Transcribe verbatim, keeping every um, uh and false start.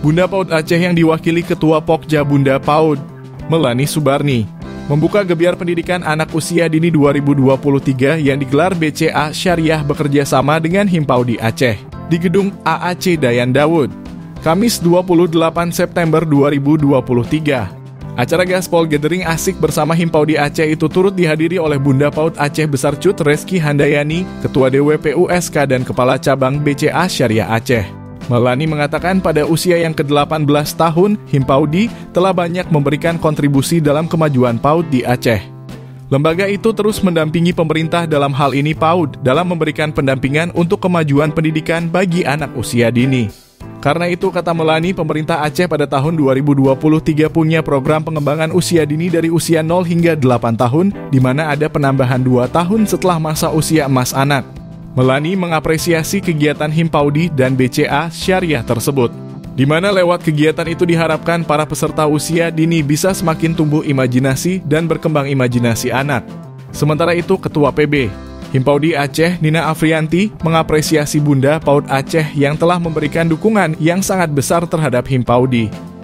Bunda PAUD Aceh yang diwakili Ketua Pokja Bunda PAUD, Melani Subarni, membuka gebiar pendidikan anak usia dini dua ribu dua puluh tiga yang digelar B C A Syariah bekerja sama dengan Himpaudi Aceh di gedung A A C Dayan Dawud, Kamis dua puluh delapan September dua ribu dua puluh tiga. Acara Gaspol Gathering asik bersama Himpaudi Aceh itu turut dihadiri oleh Bunda PAUD Aceh Besar Cut Reski Handayani, Ketua D W P U S K dan Kepala Cabang B C A Syariah Aceh. Melani mengatakan pada usia yang ke delapan belas tahun, Himpaudi telah banyak memberikan kontribusi dalam kemajuan PAUD di Aceh. Lembaga itu terus mendampingi pemerintah dalam hal ini PAUD dalam memberikan pendampingan untuk kemajuan pendidikan bagi anak usia dini. Karena itu, kata Melani, pemerintah Aceh pada tahun dua ribu dua puluh tiga punya program pengembangan usia dini dari usia nol hingga delapan tahun, di mana ada penambahan dua tahun setelah masa usia emas anak. Melani mengapresiasi kegiatan Himpaudi dan B C A Syariah tersebut, di mana lewat kegiatan itu diharapkan para peserta usia dini bisa semakin tumbuh imajinasi dan berkembang imajinasi anak. Sementara itu, Ketua P B Himpaudi Aceh, Nina Afrianti, mengapresiasi Bunda PAUD Aceh yang telah memberikan dukungan yang sangat besar terhadap Himpaudi.